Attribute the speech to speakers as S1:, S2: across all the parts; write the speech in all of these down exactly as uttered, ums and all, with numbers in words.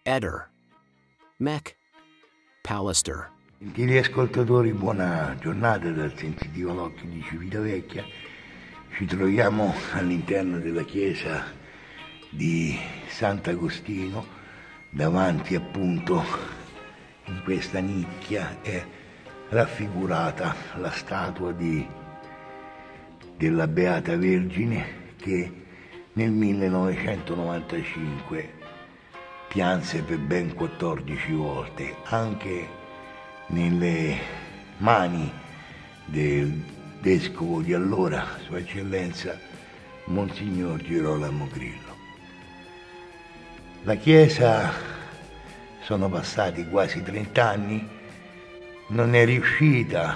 S1: Eder, Mech, Pallister.
S2: Gentili ascoltatori, buona giornata dal Sensitivo all'Occhio di Civitavecchia. Ci troviamo all'interno della chiesa di Sant'Agostino, davanti appunto in questa nicchia è raffigurata la statua di, della Beata Vergine che nel millenovecentonovantacinque pianse per ben quattordici volte, anche nelle mani del vescovo di allora, Sua Eccellenza Monsignor Girolamo Grillo. La chiesa, sono passati quasi trent'anni, non è riuscita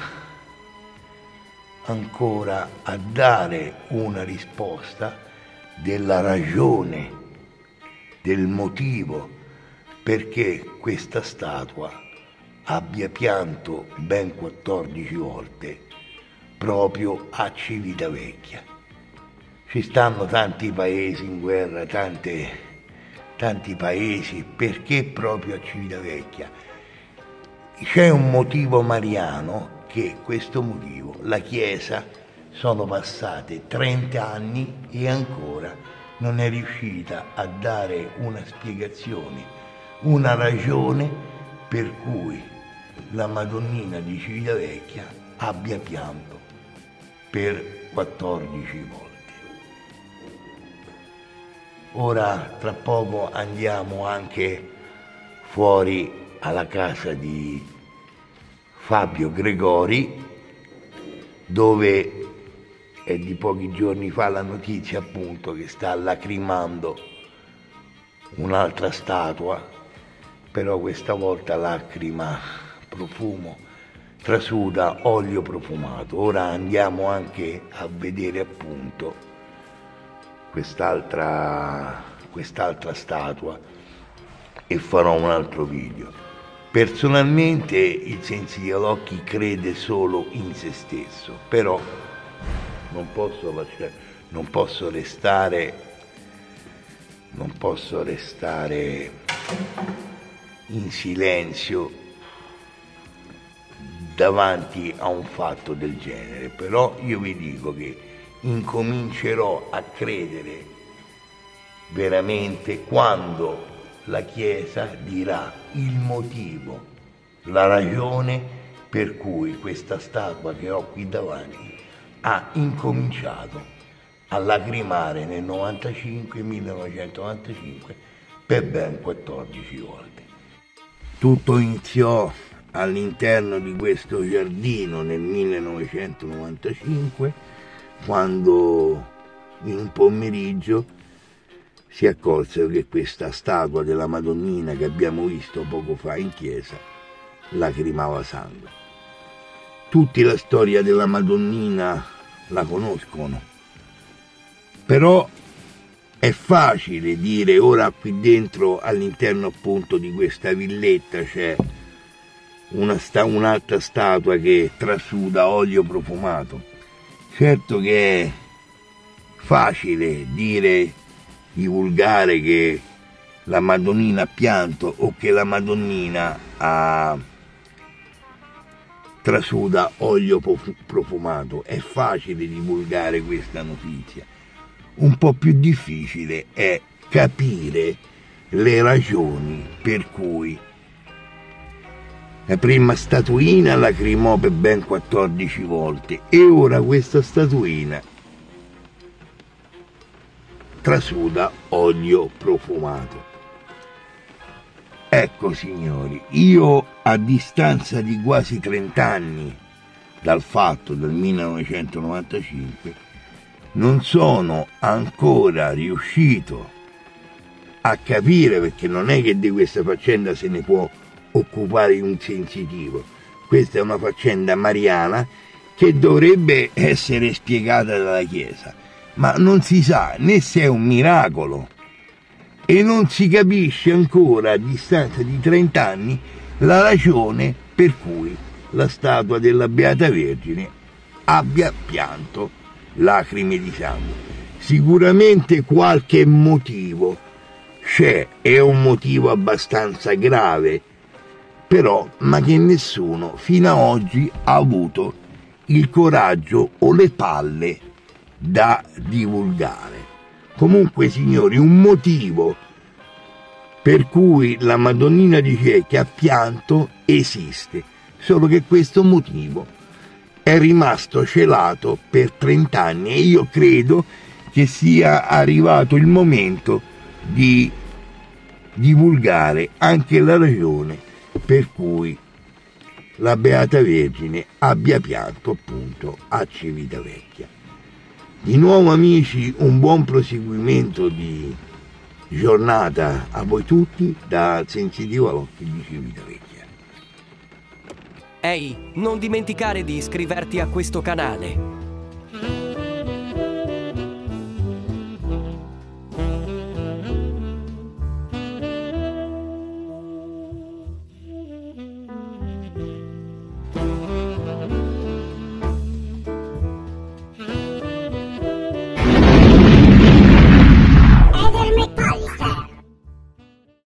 S2: ancora a dare una risposta della ragione, del motivo perché questa statua abbia pianto ben quattordici volte proprio a Civitavecchia. Ci stanno tanti paesi in guerra, tante, tanti paesi, perché proprio a Civitavecchia? C'è un motivo mariano che questo motivo, la Chiesa, sono passati trenta anni e ancora non è riuscita a dare una spiegazione, una ragione per cui la Madonnina di Civitavecchia abbia pianto per quattordici volte. Ora, tra poco andiamo anche fuori alla casa di Fabio Gregori, dove è di pochi giorni fa la notizia appunto che sta lacrimando un'altra statua, però questa volta lacrima profumo, trasuda olio profumato. Ora andiamo anche a vedere appunto quest'altra quest'altra statua e farò un altro video. Personalmente il Sensitivo all'Occhio crede solo in se stesso, però non posso lasciare, non posso restare, non posso restare in silenzio davanti a un fatto del genere. Però io vi dico che incomincerò a credere veramente quando la Chiesa dirà il motivo, la ragione per cui questa statua che ho qui davanti ha incominciato a lacrimare nel novantacinque, millenovecentonovantacinque per ben quattordici volte. Tutto iniziò all'interno di questo giardino nel millenovecentonovantacinque, quando in un pomeriggio si accorsero che questa statua della Madonnina che abbiamo visto poco fa in chiesa lacrimava sangue. Tutti la storia della Madonnina la conoscono, però è facile dire ora qui dentro, all'interno appunto di questa villetta c'è una sta, un'altra statua che trasuda olio profumato. Certo che è facile dire, divulgare che la Madonnina ha pianto o che la Madonnina ha trasuda olio profumato. È facile divulgare questa notizia. Un po' più difficile è capire le ragioni per cui la prima statuina lacrimò per ben quattordici volte e ora questa statuina trasuda olio profumato. Ecco signori, io a distanza di quasi trent'anni dal fatto del millenovecentonovantacinque non sono ancora riuscito a capire, perché non è che di questa faccenda se ne può occupare un sensitivo, questa è una faccenda mariana che dovrebbe essere spiegata dalla Chiesa, ma non si sa né se è un miracolo e non si capisce ancora a distanza di trent'anni la ragione per cui la statua della Beata Vergine abbia pianto lacrime di sangue. Sicuramente qualche motivo c'è, è un motivo abbastanza grave, però, ma che nessuno fino ad oggi ha avuto il coraggio o le palle da divulgare. Comunque, signori, un motivo per cui la Madonnina di Cecchi ha pianto esiste, solo che questo motivo è rimasto celato per trent'anni e io credo che sia arrivato il momento di divulgare anche la ragione per cui la Beata Vergine abbia pianto appunto a Civitavecchia. Di nuovo, amici, un buon proseguimento di giornata a voi tutti da Sensitivo all'Occhio di Civitavecchia.
S3: Ehi, non dimenticare di iscriverti a questo canale.